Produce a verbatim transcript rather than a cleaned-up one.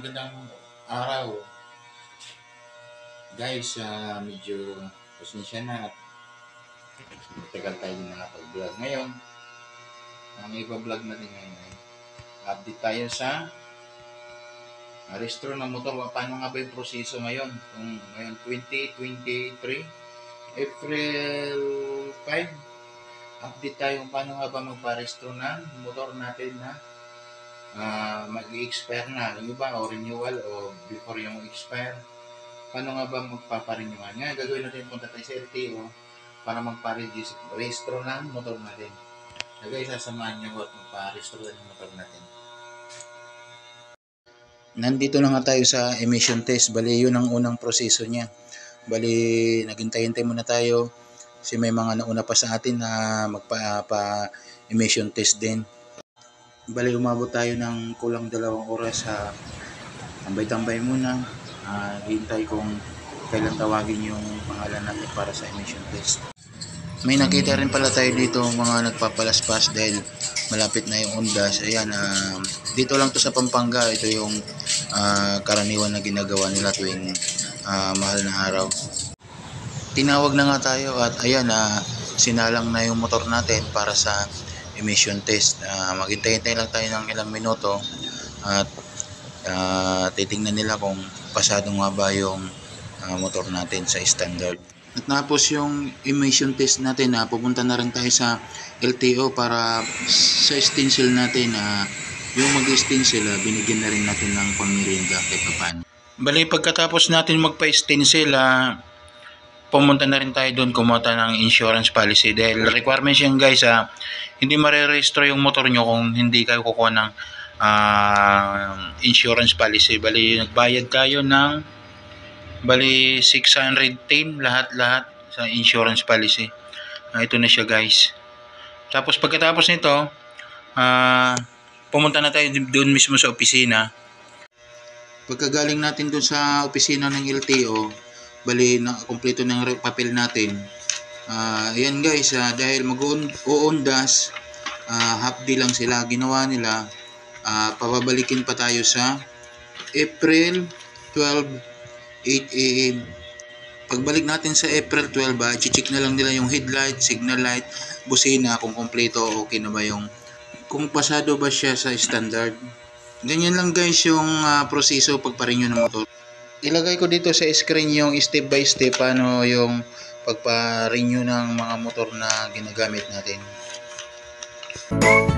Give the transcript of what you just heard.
Magandang araw guys, uh, medyo pasensya na at matagal tayo din nakapag-vlog. Ngayon, ang iba-vlog natin ngayon ay update tayo sa uh, restore ng motor. Paano nga ba yung proseso ngayon? Kung ngayon twenty twenty-three, April five, update tayo kung paano nga ba magpa-restore ng motor natin na uh, mag-i-expire na. Yung iba o renewal o before yung expire. Paano nga ba magpaparenewan? Ngayon, gagawin natin punta tayo sa L T O para magpa-restore ng motor natin. So guys, sasamahan nyo at magpa-restore ng motor natin. Nandito na nga tayo sa emission test. Bali, yun ang unang proseso niya. Bali, naghintay-hintay muna tayo kasi may mga nauna pa sa atin na magpa-emission test din. Bali, umabot tayo ng kulang dalawang oras sa tambay-tambay muna. Uh, hintay kung kailan tawagin yung pangalan natin para sa emission test. May nakita rin pala tayo dito mga nagpapalaspas dahil malapit na yung Ondas. Ayan, uh, dito lang to sa Pampanga. Ito yung uh, karaniwan na ginagawa nila tuwing uh, mahal na araw. Tinawag na nga tayo at ayan, uh, sinalang na yung motor natin para sa emission test. Uh, maghintay-hintay lang tayo ng ilang minuto at uh, titingnan nila kung pasado nga ba yung uh, motor natin sa standard. At tapos yung emission test natin, uh, pupunta na rin tayo sa L T O para sa stencil natin, uh, yung mag-stencil, uh, binigyan na rin natin ng pangmerienda kahit paano. Bali, pagkatapos natin magpa-stencil, uh, pumunta na rin tayo doon kumuha ng insurance policy dahil requirements yan guys, uh, hindi mare-register yung motor nyo kung hindi kayo kukuha ng Uh, insurance policy. Bali, nagbayad tayo ng bali six hundred ten lahat-lahat sa insurance policy. Uh, ito na siya guys. Tapos pagkatapos nito, uh, pumunta na tayo doon mismo sa opisina. Pagkagaling natin doon sa opisina ng L T O, bali na kumpleto ng papel natin. Uh, ayan guys, uh, dahil mag-uundas, uh, half day lang sila ginawa nila. Uh, pababalikin pa tayo sa April twelve, eight A M Pagbalik natin sa April twelve, uh, i-check na lang nila yung headlight, signal light, busina, kung kompleto, okay na ba yung, kung pasado ba siya sa standard. Ganyan lang guys yung uh, proseso pagpa-renew ng motor. Ilagay ko dito sa screen yung step by step paano yung pagpa-renew ng mga motor na ginagamit natin.